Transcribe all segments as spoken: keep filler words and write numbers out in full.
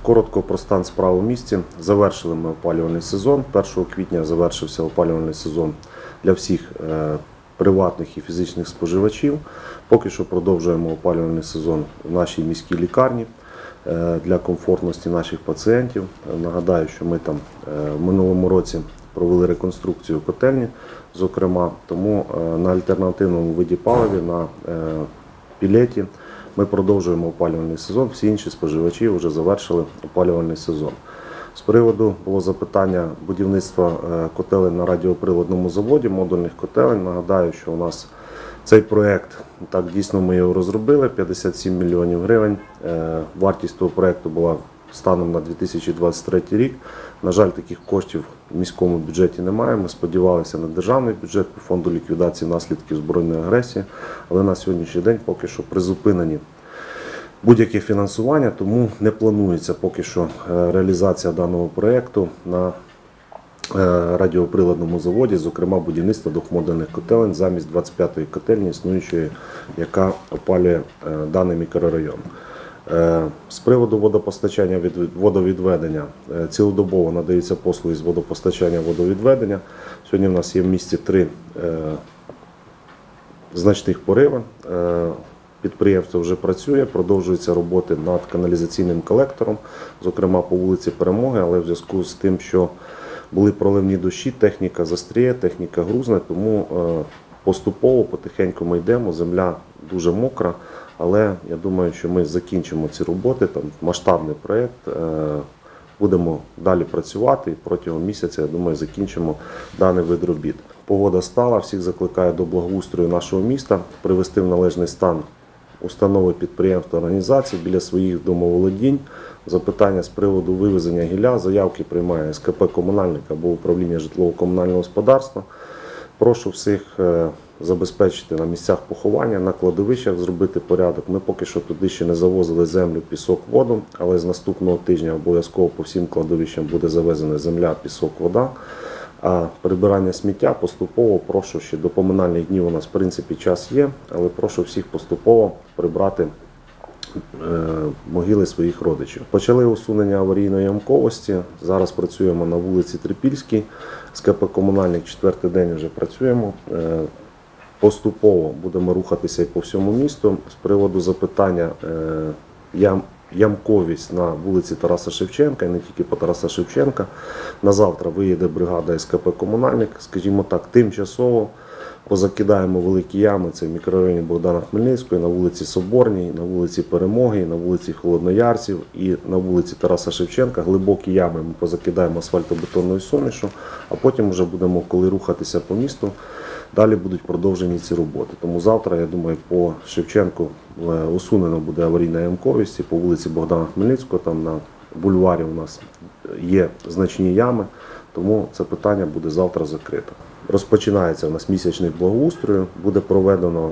Коротко про стан справ у місті. Завершили ми опалювальний сезон. першого квітня завершився опалювальний сезон для всіх приватних і фізичних споживачів. Поки що продовжуємо опалювальний сезон в нашій міській лікарні для комфортності наших пацієнтів. Нагадаю, що ми там в минулому році провели реконструкцію котельні, зокрема, тому на альтернативному виді палива, на пілеті, ми продовжуємо опалювальний сезон, всі інші споживачі вже завершили опалювальний сезон. З приводу було запитання будівництва котелень на радіоприладному заводі, модульних котелень. Нагадаю, що у нас цей проєкт, так дійсно ми його розробили, п'ятдесят сім мільйонів гривень. Вартість того проєкту була станом на дві тисячі двадцять третій рік. На жаль, таких коштів в міському бюджеті немає. Ми сподівалися на державний бюджет по фонду ліквідації наслідків збройної агресії, але на сьогоднішній день поки що призупинені будь-яке фінансування, тому не планується поки що реалізація даного проєкту на радіоприладному заводі, зокрема будівництво двохмодульних котелень замість двадцять п'ятої котельні існуючої, яка опалює даний мікрорайон. З приводу водопостачання, водовідведення, цілодобово надаються послуги з водопостачання, водовідведення. Сьогодні в нас є в місті три значних пориви. Підприємство вже працює, продовжуються роботи над каналізаційним колектором, зокрема по вулиці Перемоги, але в зв'язку з тим, що були проливні дощі, техніка застріє, техніка грузне, тому поступово, потихеньку ми йдемо, земля дуже мокра, але я думаю, що ми закінчимо ці роботи, там масштабний проєкт, будемо далі працювати і протягом місяця, я думаю, закінчимо даний вид робіт. Погода стала, всіх закликаю до благоустрою нашого міста, привести в належний стан установи, підприємства, організацій біля своїх домоволодінь. Запитання з приводу вивезення гілля, заявки приймає ес ка пе «Комунальник» або управління житлово-комунального господарства. Прошу всіх забезпечити на місцях поховання, на кладовищах зробити порядок. Ми поки що туди ще не завозили землю, пісок, воду, але з наступного тижня обов'язково по всім кладовищам буде завезена земля, пісок, вода. А прибирання сміття поступово, прошу, ще до поминальних днів у нас в принципі час є, але прошу всіх поступово прибрати могили своїх родичів. Почали усунення аварійної ямковості, зараз працюємо на вулиці Трипільській, ес ка пе «Комунальник» четвертий день вже працюємо. Поступово будемо рухатися і по всьому місту. З приводу запитання ям, ямковість на вулиці Тараса Шевченка, і не тільки по Тараса Шевченка. На завтра виїде бригада ес ка пе «Комунальник», скажімо так, тимчасово позакидаємо великі ями, це в мікрорайоні Богдана Хмельницького, на вулиці Соборній, на вулиці Перемоги, на вулиці Холодноярців і на вулиці Тараса Шевченка. Глибокі ями ми позакидаємо асфальтобетонною сумішу, а потім вже будемо, коли рухатися по місту, далі будуть продовжені ці роботи. Тому завтра, я думаю, по Шевченку усунено буде аварійна ямковість, і по вулиці Богдана Хмельницького, там на бульварі у нас є значні ями, тому це питання буде завтра закрито. Розпочинається у нас місячний благоустрою, буде проведено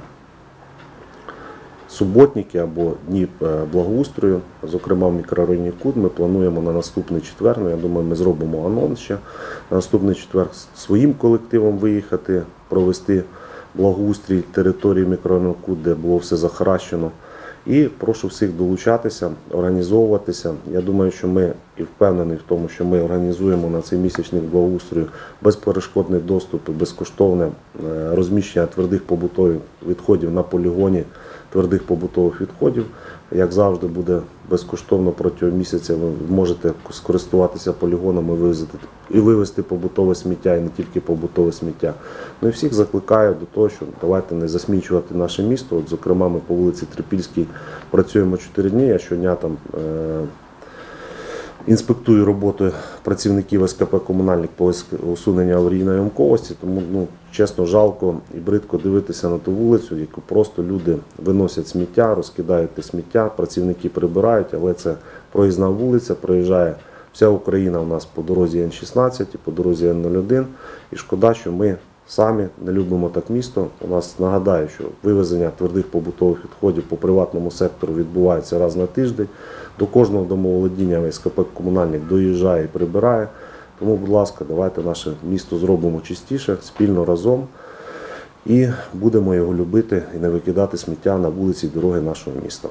суботники або дні благоустрою, зокрема в мікрорайоні Кут. Ми плануємо на наступний четвер, ну, я думаю, ми зробимо анонс ще, на наступний четвер своїм колективом виїхати, провести благоустрій території мікрорайону Кут, де було все захаращено. І прошу всіх долучатися, організовуватися. Я думаю, що ми і впевнені в тому, що ми організуємо на цей місячний благоустрою безперешкодний доступ і безкоштовне розміщення твердих побутових відходів на полігоні твердих побутових відходів. Як завжди, буде безкоштовно протягом місяця. Ви можете скористуватися полігоном і вивезти, і вивезти побутове сміття, і не тільки побутове сміття. Ну і всіх закликаю до того, що давайте не засмічувати наше місто. От, зокрема, ми по вулиці Трипільській працюємо чотири дні, я щодня там е інспектую роботу працівників ес ка пе «Комунальник» по усуненню аварійної ямковості, тому, ну, чесно, жалко і бридко дивитися на ту вулицю, яку просто люди виносять сміття, розкидають те сміття, працівники прибирають, але це проїзна вулиця, проїжджає вся Україна у нас по дорозі ен шістнадцять і по дорозі ен нуль один, і шкода, що ми самі не любимо так місто. У нас, нагадаю, що вивезення твердих побутових відходів по приватному сектору відбувається раз на тиждень. До кожного домоволодіння ес ка пе «Комунальник» доїжджає і прибирає. Тому, будь ласка, давайте наше місто зробимо чистіше, спільно, разом. І будемо його любити і не викидати сміття на вулиці і дороги нашого міста.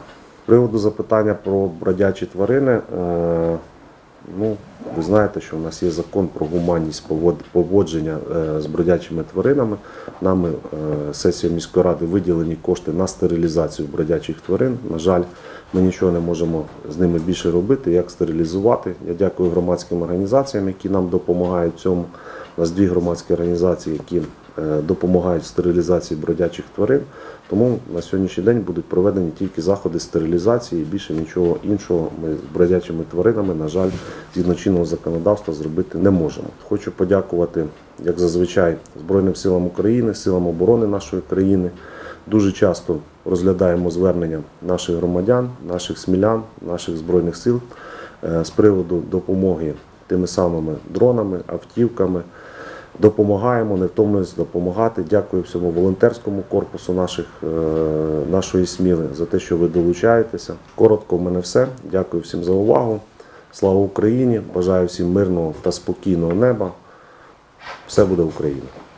приводу запитання про бродячі тварини. е, Ну, ви знаєте, що в нас є закон про гуманність повод- поводження е, з бродячими тваринами. Нами е, сесією міської ради виділені кошти на стерилізацію бродячих тварин. На жаль, ми нічого не можемо з ними більше робити, як стерилізувати. Я дякую громадським організаціям, які нам допомагають в цьому. У нас дві громадські організації, які е, допомагають в стерилізації бродячих тварин. Тому на сьогоднішній день будуть проведені тільки заходи стерилізації, і більше нічого іншого ми з бродячими тваринами, на жаль, згідно чинного законодавства зробити не можемо. Хочу подякувати, як зазвичай, Збройним силам України, силам оборони нашої країни. Дуже часто розглядаємо звернення наших громадян, наших смілян, наших Збройних сил е, з приводу допомоги тими самими дронами, автівками. Допомагаємо, не втомлюємося допомагати. Дякую всьому волонтерському корпусу наших, е, нашої Сміли за те, що ви долучаєтеся. Коротко в мене все. Дякую всім за увагу. Слава Україні! Бажаю всім мирного та спокійного неба. Все буде Україна!